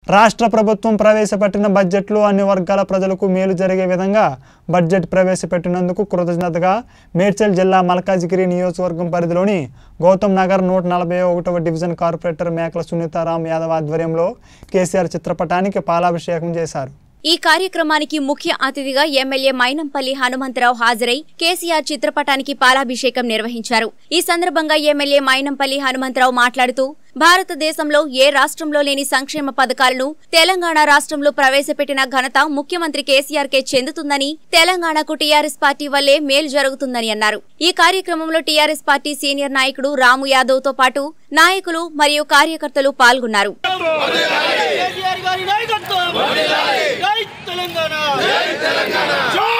రాష్ట్ర ప్రభుత్వం ప్రవేశపెట్టిన బడ్జెట్లో అన్ని వర్గాల ప్రజలకు మేలు జరిగే విధంగా బడ్జెట్ ప్రవేశపెట్టినందుకు కృతజ్ఞతగా మేడ్చల్ జిల్లా మల్కాజిగిరి నియోజకవర్గం పరిధిలోని గౌతమ్ నగర్ 141వ డివిజన్ కార్పొరేటర్ మేకల సునీతారాం యాదవ్ ఆధ్వర్యంలో కేసీఆర్ చిత్రపటానికి పాలాభిషేకం చేశారు। ఈ కార్యక్రమానికి ముఖ్య అతిథిగా ఎమ్మెల్యే మైనంపల్లి హనుమంతరావు హాజరై కేసీఆర్ చిత్రపటానికి పాలాభిషేకం నిర్వహించారు। ఈ సందర్భంగా ఎమ్మెల్యే మైనంపల్లి హనుమంతరావు మాట్లాడుతూ భారతదేశంలో ఏ రాష్ట్రంలో లేని సంక్షేమ పథకాలను తెలంగాణ రాష్ట్రంలో ప్రవేశపెట్టిన ఘనత ముఖ్యమంత్రి కేసీఆర్ కే చెందుతుందని, తెలంగాణకు టీఆర్ఎస్ పార్టీ వల్లే మేలు జరుగుతుందని అన్నారు। ఈ కార్యక్రమంలో టీఆర్ఎస్ పార్టీ సీనియర్ నాయకుడు రాము యాదవ్ తో పాటు నాయకులు మరియు కార్యకర్తలు పాల్గొన్నారు। జై తెలంగాణ